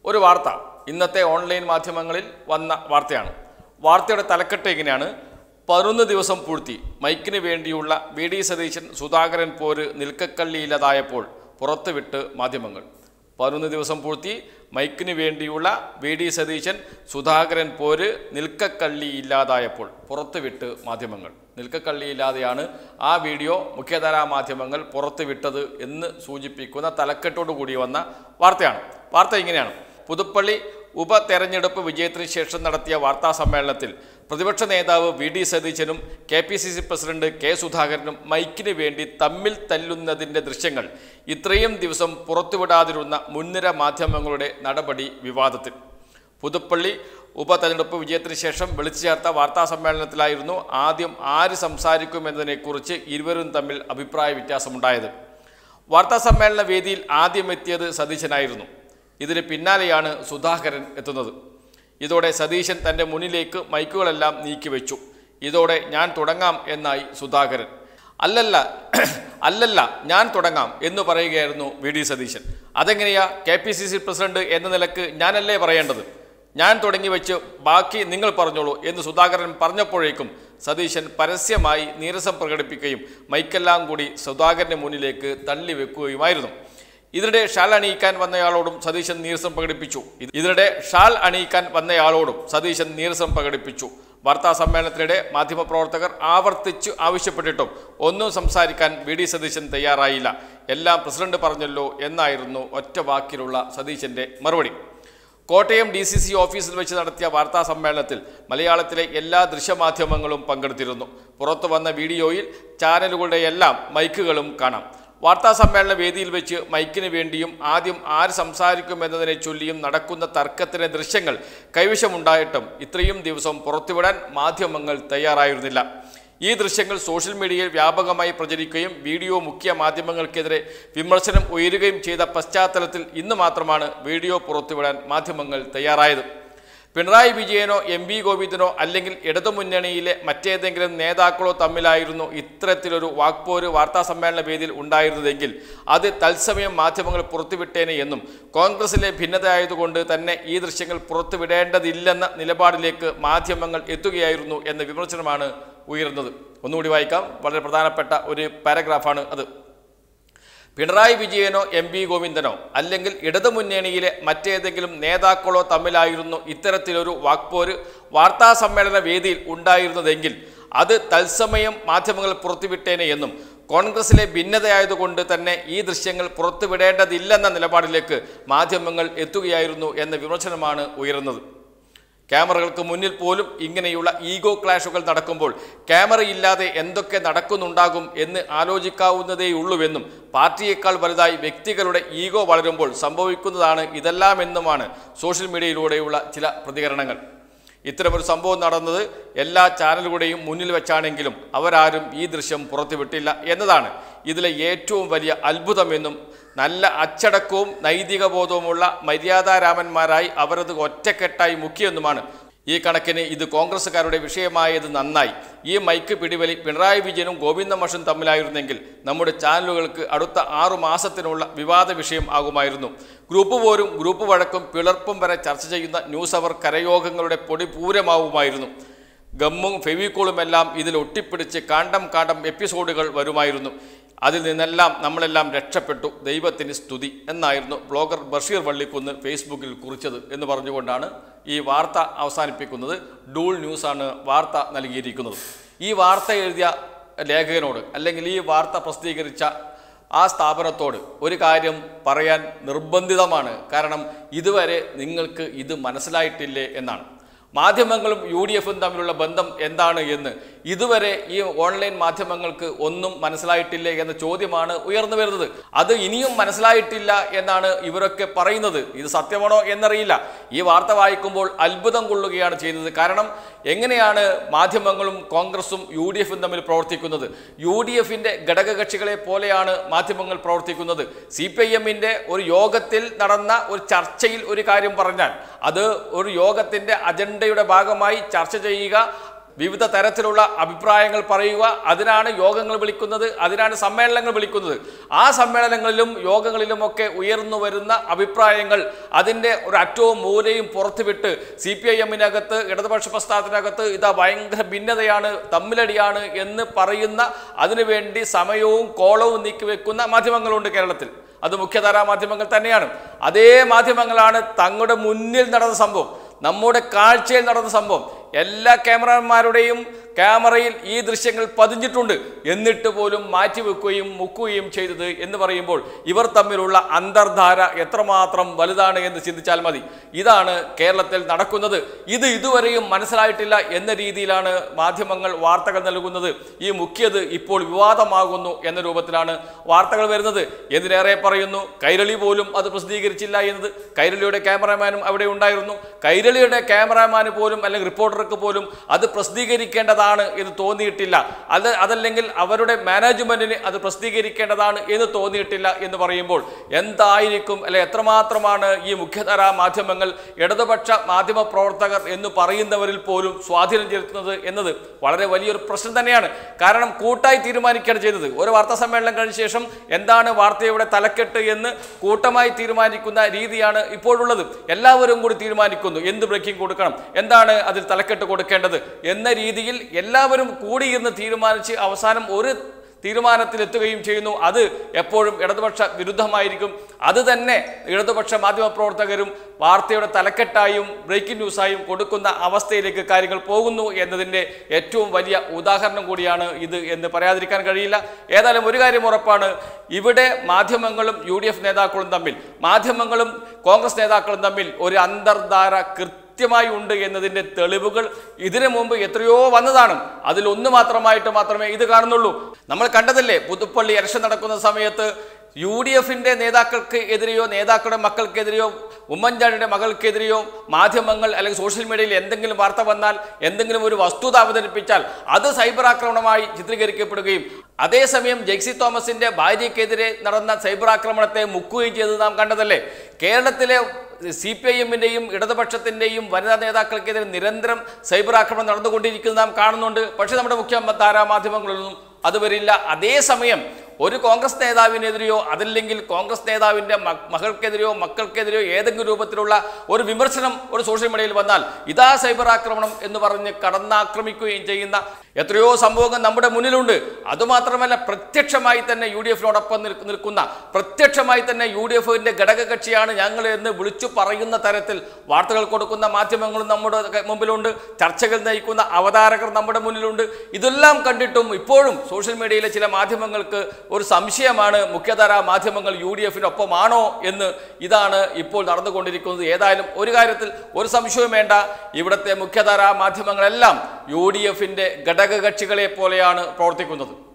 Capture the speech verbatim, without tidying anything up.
ഒരു വാർത്ത ഇന്നത്തെ ഓൺലൈൻ മാധ്യമങ്ങളിൽ വന്ന വാർത്തയാണ്. വാർത്തയുടെ തലക്കെട്ട് ഇങ്ങനെയാണ്: പതിനൊന്ന് ദിവസം പൂഴ്ത്തി മൈക്കിന് വേണ്ടിയുള്ള വി ഡി സതീശൻ സുധാകരൻ പോര് നിൽക്കക്കള്ളിയില്ലാതായപ്പോൾ പുറത്തുവിട്ട് മാധ്യമങ്ങൾ. പതിനൊന്ന് ദിവസം പൂഴ്ത്തി മൈക്കിന് വേണ്ടിയുള്ള വി ഡി സതീശൻ സുധാകരൻ പോര് നിൽക്കക്കള്ളിയില്ലാതായപ്പോൾ പുറത്തുവിട്ട് മാധ്യമങ്ങൾ. നിൽക്കക്കള്ളിയില്ലാതെയാണ് ആ വീഡിയോ മുഖ്യധാരാ മാധ്യമങ്ങൾ പുറത്തുവിട്ടത് എന്ന് സൂചിപ്പിക്കുന്ന തലക്കെട്ടോടു കൂടി വന്ന വാർത്തയാണ്. വാർത്ത ഇങ്ങനെയാണ്: പുതുപ്പള്ളി ഉപതെരഞ്ഞെടുപ്പ് വിജയത്തിന് ശേഷം നടത്തിയ വാർത്താ സമ്മേളനത്തിൽ പ്രതിപക്ഷ നേതാവ് വി ഡി സതീശനും K P C C president K സുധാകരനും മൈക്കിന് വേണ്ടി തമ്മിൽ തല്ലുന്നതിൻ്റെ ദൃശ്യങ്ങൾ ഇത്രയും ദിവസം പുറത്തുവിടാതിരുന്ന മുൻനിര മാധ്യമങ്ങളുടെ നടപടി വിവാദത്തിൽ. പുതുപ്പള്ളി ഉപതെരഞ്ഞെടുപ്പ് വിജയത്തിന് ശേഷം വിളിച്ചു ചേർത്ത വാർത്താ സമ്മേളനത്തിലായിരുന്നു ആദ്യം ആര് സംസാരിക്കുമെന്നതിനെക്കുറിച്ച് ഇരുവരും തമ്മിൽ അഭിപ്രായ വ്യത്യാസമുണ്ടായത്. വാർത്താ സമ്മേളന വേദിയിൽ ആദ്യം എത്തിയത് സതീശനായിരുന്നു. ഇതിന് പിന്നാലെയാണ് സുധാകരൻ എത്തുന്നത്. ഇതോടെ സതീശൻ തൻ്റെ മുന്നിലേക്ക് മൈക്കുകളെല്ലാം നീക്കിവെച്ചു. ഇതോടെ ഞാൻ തുടങ്ങാം എന്നായി സുധാകരൻ. അല്ലല്ല അല്ലല്ല ഞാൻ തുടങ്ങാം എന്ന് പറയുകയായിരുന്നു വി ഡി സതീശൻ. അതെങ്ങനെയാ? K P C C president എന്ന നിലക്ക് ഞാനല്ലേ പറയേണ്ടത്? ഞാൻ തുടങ്ങി വെച്ച് ബാക്കി നിങ്ങൾ പറഞ്ഞോളൂ എന്ന് സുധാകരൻ പറഞ്ഞപ്പോഴേക്കും സതീശൻ പരസ്യമായി നീരസം പ്രകടിപ്പിക്കുകയും മൈക്കെല്ലാം കൂടി സുധാകരൻ്റെ മുന്നിലേക്ക് തള്ളിവെക്കുകയുമായിരുന്നു. ഇതിനിടെ ഷാൾ അണിയിക്കാൻ വന്നയാളോടും സതീശൻ നീരസം പ്രകടിപ്പിച്ചു ഇതിനിടെ ഷാൾ അണിയിക്കാൻ വന്നയാളോടും സതീശൻ നീരസം പ്രകടിപ്പിച്ചു വാർത്താ സമ്മേളനത്തിനിടെ മാധ്യമപ്രവർത്തകർ ആവർത്തിച്ച് ആവശ്യപ്പെട്ടിട്ടും ഒന്നും സംസാരിക്കാൻ വി ഡി സതീശൻ തയ്യാറായില്ല. എല്ലാം പ്രസിഡന്റ് പറഞ്ഞല്ലോ എന്നായിരുന്നു ഒറ്റ വാക്കിലുള്ള സതീശന്റെ മറുപടി. കോട്ടയം ഡി സി സി ഓഫീസിൽ വെച്ച് നടത്തിയ വാർത്താ സമ്മേളനത്തിൽ മലയാളത്തിലെ എല്ലാ ദൃശ്യമാധ്യമങ്ങളും പങ്കെടുത്തിരുന്നു. പുറത്തു വന്ന വീഡിയോയിൽ ചാനലുകളുടെയെല്ലാം മൈക്കുകളും കാണാം. വാർത്താ സമ്മേളന വേദിയിൽ വെച്ച് മൈക്കിന് വേണ്ടിയും ആദ്യം ആര് സംസാരിക്കുമെന്നതിനെ ചൊല്ലിയും നടക്കുന്ന തർക്കത്തിൻ്റെ ദൃശ്യങ്ങൾ കൈവശമുണ്ടായിട്ടും ഇത്രയും ദിവസം പുറത്തുവിടാൻ മാധ്യമങ്ങൾ തയ്യാറായിരുന്നില്ല. ഈ ദൃശ്യങ്ങൾ സോഷ്യൽ മീഡിയയിൽ വ്യാപകമായി പ്രചരിക്കുകയും വീഡിയോ മുഖ്യ മാധ്യമങ്ങൾക്കെതിരെ വിമർശനം ഉയരുകയും ചെയ്ത പശ്ചാത്തലത്തിൽ ഇന്ന് മാത്രമാണ് വീഡിയോ പുറത്തുവിടാൻ മാധ്യമങ്ങൾ തയ്യാറായത്. പിണറായി വിജയനോ എം വി ഗോവിന്ദനോ അല്ലെങ്കിൽ ഇടതുമുന്നണിയിലെ മറ്റേതെങ്കിലും നേതാക്കളോ തമ്മിലായിരുന്നു ഇത്തരത്തിലൊരു വാക്പോര് വാർത്താ സമ്മേളന വേദിയിൽ ഉണ്ടായിരുന്നതെങ്കിൽ അത് തത്സമയം മാധ്യമങ്ങൾ പുറത്തുവിട്ടേനെ എന്നും കോൺഗ്രസിലെ ഭിന്നതയായതുകൊണ്ട് തന്നെ ഈ ദൃശ്യങ്ങൾ പുറത്തുവിടേണ്ടതില്ലെന്ന നിലപാടിലേക്ക് മാധ്യമങ്ങൾ എത്തുകയായിരുന്നു എന്ന വിമർശനമാണ് ഉയർന്നത്. ഒന്നുകൂടി വായിക്കാം. വളരെ പ്രധാനപ്പെട്ട ഒരു പാരഗ്രാഫാണ് അത്. പിണറായി വിജയനോ എം വി ഗോവിന്ദനോ അല്ലെങ്കിൽ ഇടതുമുന്നണിയിലെ മറ്റേതെങ്കിലും നേതാക്കളോ തമ്മിലായിരുന്നു ഇത്തരത്തിലൊരു വാക്പോര് വാർത്താ സമ്മേളന വേദിയിൽ ഉണ്ടായിരുന്നതെങ്കിൽ അത് തത്സമയം മാധ്യമങ്ങൾ പുറത്തുവിട്ടേനെ എന്നും കോൺഗ്രസിലെ ഭിന്നതയായതുകൊണ്ട് തന്നെ ഈ ദൃശ്യങ്ങൾ പുറത്തുവിടേണ്ടതില്ലെന്ന നിലപാടിലേക്ക് മാധ്യമങ്ങൾ എത്തുകയായിരുന്നു എന്ന വിമർശനമാണ് ഉയർന്നത്. ക്യാമറകൾക്ക് മുന്നിൽ പോലും ഇങ്ങനെയുള്ള ഈഗോ ക്ലാഷുകൾ നടക്കുമ്പോൾ ക്യാമറയില്ലാതെ എന്തൊക്കെ നടക്കുന്നുണ്ടാകും എന്ന് ആലോചിക്കാവുന്നതേയുള്ളൂവെന്നും പാർട്ടിയേക്കാൾ വലുതായി വ്യക്തികളുടെ ഈഗോ വളരുമ്പോൾ സംഭവിക്കുന്നതാണ് ഇതെല്ലാമെന്നുമാണ് സോഷ്യൽ മീഡിയയിലൂടെയുള്ള ചില പ്രതികരണങ്ങൾ. ഇത്തരമൊരു സംഭവം നടന്നത് എല്ലാ ചാനലുകളുടെയും മുന്നിൽ വെച്ചാണെങ്കിലും അവരാരും ഈ ദൃശ്യം പുറത്തുവിട്ടില്ല എന്നതാണ് ഇതിലെ ഏറ്റവും വലിയ അത്ഭുതമെന്നും നല്ല അച്ചടക്കവും നൈതിക ബോധവുമുള്ള മര്യാദാരാമന്മാരായി അവരത് ഒറ്റക്കെട്ടായി മുക്കിയെന്നുമാണ്. ഈ കണക്കിന് ഇത് കോൺഗ്രസ്സുകാരുടെ വിഷയമായത് നന്നായി. ഈ മൈക്ക് പിടിവലി പിണറായി വിജയനും ഗോവിന്ദ മാഷും തമ്മിലായിരുന്നെങ്കിൽ നമ്മുടെ ചാനലുകൾക്ക് അടുത്ത ആറു മാസത്തിനുള്ള വിവാദ വിഷയം ആകുമായിരുന്നു. ഗ്രൂപ്പ് പോരും ഗ്രൂപ്പ് വഴക്കും പിളർപ്പും വരെ ചർച്ച ചെയ്യുന്ന ന്യൂസ് അവർ കരയോഗങ്ങളുടെ പൊടി പൂരമാവുമായിരുന്നു. ഗമ്മും ഫെവിക്കോളുമെല്ലാം ഇതിൽ ഒട്ടിപ്പിടിച്ച് കാണ്ടം കാണ്ടം എപ്പിസോഡുകൾ വരുമായിരുന്നു. അതിൽ നിന്നെല്ലാം നമ്മളെല്ലാം രക്ഷപ്പെട്ടു, ദൈവത്തിന് സ്തുതി എന്നായിരുന്നു ബ്ലോഗർ ബഷീർ വള്ളിക്കുന്ന് ഫേസ്ബുക്കിൽ കുറിച്ചത് എന്ന് പറഞ്ഞുകൊണ്ടാണ് ഈ വാർത്ത അവസാനിപ്പിക്കുന്നത്. ഡൂൾ ന്യൂസാണ് വാർത്ത നൽകിയിരിക്കുന്നത്. ഈ വാർത്ത എഴുതിയ ലേഖകനോട് അല്ലെങ്കിൽ ഈ വാർത്ത പ്രസിദ്ധീകരിച്ച ആ സ്ഥാപനത്തോട് ഒരു കാര്യം പറയാൻ നിർബന്ധിതമാണ്. കാരണം ഇതുവരെ നിങ്ങൾക്ക് ഇത് മനസ്സിലായിട്ടില്ലേ എന്നാണ്. മാധ്യമങ്ങളും യു ഡി എഫും തമ്മിലുള്ള ബന്ധം എന്താണ് എന്ന് ഇതുവരെ ഈ ഓൺലൈൻ മാധ്യമങ്ങൾക്ക് ഒന്നും മനസ്സിലായിട്ടില്ലേ എന്ന ചോദ്യമാണ് ഉയർന്നു വരുന്നത്. അത് ഇനിയും മനസ്സിലായിട്ടില്ല എന്നാണ് ഇവരൊക്കെ പറയുന്നത്. ഇത് സത്യമാണോ എന്നറിയില്ല. ഈ വാർത്ത വായിക്കുമ്പോൾ അത്ഭുതം കൊള്ളുകയാണ് ചെയ്യുന്നത്. കാരണം എങ്ങനെയാണ് മാധ്യമങ്ങളും കോൺഗ്രസും യു ഡി എഫും തമ്മിൽ പ്രവർത്തിക്കുന്നത്? യു ഡി എഫിൻ്റെ ഘടകകക്ഷികളെ പോലെയാണ് മാധ്യമങ്ങൾ പ്രവർത്തിക്കുന്നത്. സി പി ഐ എമ്മിൻ്റെ ഒരു യോഗത്തിൽ നടന്ന ഒരു ചർച്ചയിൽ ഒരു കാര്യം പറഞ്ഞാൽ അത് ഒരു യോഗത്തിൻ്റെ അജണ്ടയുടെ ഭാഗമായി ചർച്ച ചെയ്യുക, വിവിധ തരത്തിലുള്ള അഭിപ്രായങ്ങൾ പറയുക, അതിനാണ് യോഗങ്ങൾ വിളിക്കുന്നത്, അതിനാണ് സമ്മേളനങ്ങൾ വിളിക്കുന്നത്. ആ സമ്മേളനങ്ങളിലും യോഗങ്ങളിലുമൊക്കെ ഉയർന്നു വരുന്ന അഭിപ്രായങ്ങൾ അതിൻ്റെ ഒരു അറ്റവും മൂലയും പുറത്തുവിട്ട് സി പി ഐ എമ്മിനകത്ത് ഇടതുപക്ഷ പ്രസ്ഥാനത്തിനകത്ത് ഇതാ ഭയങ്കര ഭിന്നതയാണ്, തമ്മിലടിയാണ് എന്ന് പറയുന്ന, അതിനുവേണ്ടി സമയവും കോളവും നീക്കിവെക്കുന്ന മാധ്യമങ്ങളുണ്ട് കേരളത്തിൽ. അത് മുഖ്യധാരാ മാധ്യമങ്ങൾ തന്നെയാണ്. അതേ മാധ്യമങ്ങളാണ് തങ്ങളുടെ മുന്നിൽ നടന്ന സംഭവം, നമ്മുടെ കാഴ്ചയിൽ നടന്ന സംഭവം എല്ലാ ക്യാമറമാരുടെയും ക്യാമറയിൽ ഈ ദൃശ്യങ്ങൾ പതിഞ്ഞിട്ടുണ്ട്, എന്നിട്ട് പോലും മാറ്റിവെക്കുകയും മുക്കുകയും ചെയ്തത് എന്ന് പറയുമ്പോൾ ഇവർ തമ്മിലുള്ള അന്തർധാര എത്രമാത്രം വലുതാണ് എന്ന് ചിന്തിച്ചാൽ മതി. ഇതാണ് കേരളത്തിൽ നടക്കുന്നത്. ഇത് ഇതുവരെയും മനസ്സിലായിട്ടില്ല എന്ന രീതിയിലാണ് മാധ്യമങ്ങൾ വാർത്തകൾ നൽകുന്നത്. ഈ മുക്കിയത് ഇപ്പോൾ വിവാദമാകുന്നു എന്ന രൂപത്തിലാണ് വാർത്തകൾ വരുന്നത്. എന്തിനേറെ പറയുന്നു, കൈരളി പോലും അത് പ്രസിദ്ധീകരിച്ചില്ല എന്നത്. കൈരളിയുടെ ക്യാമറമാനും അവിടെ ഉണ്ടായിരുന്നു. കൈരളിയുടെ ക്യാമറമാന് പോലും അല്ലെങ്കിൽ റിപ്പോർട്ടർക്ക് പോലും അത് പ്രസിദ്ധീകരിക്കേണ്ടതാണ് എന്ന് തോന്നിയിട്ടില്ല. അത് അതല്ലെങ്കിൽ അവരുടെ മാനേജ്മെന്റിന് അത് പ്രസിദ്ധീകരിക്കേണ്ടതാണ് എന്ന് തോന്നിയിട്ടില്ല എന്ന് പറയുമ്പോൾ എന്തായിരിക്കും, അല്ലെ എത്രമാത്രമാണ് ഈ മുഖ്യധാരാ മാധ്യമങ്ങൾ ഇടതുപക്ഷ മാധ്യമ പ്രവർത്തകർ എന്ന് പറയുന്നവരിൽ പോലും സ്വാധീനം ചെലുത്തുന്നത് എന്നത് വളരെ വലിയൊരു പ്രശ്നം തന്നെയാണ്. കാരണം കൂട്ടായി തീരുമാനിക്കുകയാണ് ചെയ്തത്. ഒരു വാർത്താ സമ്മേളനം കഴിഞ്ഞ ശേഷം എന്താണ് വാർത്തയുടെ തലക്കെട്ട് എന്ന് കൂട്ടമായി തീരുമാനിക്കുന്ന രീതിയാണ് ഇപ്പോഴുള്ളത്. എല്ലാവരും കൂടി തീരുമാനിക്കുന്നു എന്ത് ബ്രേക്കിംഗ് കൊടുക്കണം, എന്താണ് അതിൽ തലക്കെട്ട് കൊടുക്കേണ്ടത് എന്ന രീതിയിൽ എല്ലാവരും കൂടിയിരുന്ന് തീരുമാനിച്ച് അവസാനം ഒരു തീരുമാനത്തിലെത്തുകയും ചെയ്യുന്നു. അത് എപ്പോഴും ഇടതുപക്ഷ വിരുദ്ധമായിരിക്കും. അത് തന്നെ ഇടതുപക്ഷ മാധ്യമപ്രവർത്തകരും വാർത്തയുടെ തലക്കെട്ടായും ബ്രേക്കിംഗ് ന്യൂസായും കൊടുക്കുന്ന അവസ്ഥയിലേക്ക് കാര്യങ്ങൾ പോകുന്നു എന്നതിൻ്റെ ഏറ്റവും വലിയ ഉദാഹരണം കൂടിയാണ് ഇത് എന്ന് പറയാതിരിക്കാൻ കഴിയില്ല. ഏതായാലും ഒരു കാര്യം ഉറപ്പാണ്, ഇവിടെ മാധ്യമങ്ങളും യു ഡി എഫ് നേതാക്കളും തമ്മിൽ, മാധ്യമങ്ങളും കോൺഗ്രസ് നേതാക്കളും തമ്മിൽ ഒരു അന്തർധാര കൃത്യമായി ഉണ്ട് എന്നതിൻ്റെ തെളിവുകൾ ഇതിനു മുമ്പ് എത്രയോ വന്നതാണ്. അതിലൊന്ന് മാത്രമായിട്ട് മാത്രമേ ഇത് കാണുന്നുള്ളൂ. നമ്മൾ കണ്ടതല്ലേ, പുതുപ്പള്ളി ഇലക്ഷൻ നടക്കുന്ന സമയത്ത് യു ഡി എഫിൻ്റെ നേതാക്കൾക്ക് എതിരെയോ നേതാക്കളുടെ മക്കൾക്കെതിരെയോ ഉമ്മൻചാണ്ടിയുടെ മകൾക്കെതിരെയോ മാധ്യമങ്ങൾ അല്ലെങ്കിൽ സോഷ്യൽ മീഡിയയിൽ എന്തെങ്കിലും വാർത്ത വന്നാൽ, എന്തെങ്കിലും ഒരു വസ്തുത അവതരിപ്പിച്ചാൽ അത് സൈബർ ആക്രമണമായി ചിത്രീകരിക്കപ്പെടുകയും അതേസമയം ജെക്സി തോമസിന്റെ ഭാര്യയ്ക്കെതിരെ നടന്ന സൈബർ ആക്രമണത്തെ മുക്കുകയും ചെയ്തത് നാം കണ്ടതല്ലേ. കേരളത്തിലെ സി പി ഐ എമ്മിൻ്റെയും ഇടതുപക്ഷത്തിൻ്റെയും വനിതാ നേതാക്കൾക്കെതിരെ നിരന്തരം സൈബർ ആക്രമണം നടന്നുകൊണ്ടിരിക്കുന്നത് നാം കാണുന്നുണ്ട്. പക്ഷേ നമ്മുടെ മുഖ്യ ധാരാ മാധ്യമങ്ങളൊന്നും അത് വരില്ല. അതേസമയം ഒരു കോൺഗ്രസ് നേതാവിനെതിരെയോ അതല്ലെങ്കിൽ കോൺഗ്രസ് നേതാവിൻ്റെ മകൾക്കെതിരെയോ മക്കൾക്കെതിരെയോ ഏതെങ്കിലും രൂപത്തിലുള്ള ഒരു വിമർശനം ഒരു സോഷ്യൽ മീഡിയയിൽ വന്നാൽ ഇതാ സൈബർ ആക്രമണം എന്ന് പറഞ്ഞ് കടന്നാക്രമിക്കുകയും ചെയ്യുന്ന എത്രയോ സംഭവങ്ങൾ നമ്മുടെ മുന്നിലുണ്ട്. അതുമാത്രമല്ല, പ്രത്യക്ഷമായി തന്നെ യു ഡി എഫിനോടൊപ്പം നിൽക്കുന്ന, പ്രത്യക്ഷമായി തന്നെ യു ഡി എഫിൻ്റെ ഘടകകക്ഷിയാണ് ഞങ്ങൾ എന്ന് വിളിച്ചു പറയുന്ന തരത്തിൽ വാർത്തകൾ കൊടുക്കുന്ന മാധ്യമങ്ങളും നമ്മുടെ മുമ്പിലുണ്ട്. ചർച്ചകൾ നയിക്കുന്ന അവതാരകർ നമ്മുടെ മുന്നിലുണ്ട്. ഇതെല്ലാം കണ്ടിട്ടും ഇപ്പോഴും സോഷ്യൽ മീഡിയയിലെ ചില മാധ്യമങ്ങൾക്ക് ഒരു സംശയമാണ്, മുഖ്യധാരാ മാധ്യമങ്ങൾ യു ഡി എഫിനൊപ്പമാണോ എന്ന്. ഇതാണ് ഇപ്പോൾ നടന്നുകൊണ്ടിരിക്കുന്നത്. ഏതായാലും ഒരു കാര്യത്തിൽ ഒരു സംശയവും വേണ്ട, ഇവിടുത്തെ മുഖ്യധാരാ മാധ്യമങ്ങളെല്ലാം യു ഡി എഫിൻ്റെ ഘടകകക്ഷികളെ പോലെയാണ് പ്രവർത്തിക്കുന്നത്.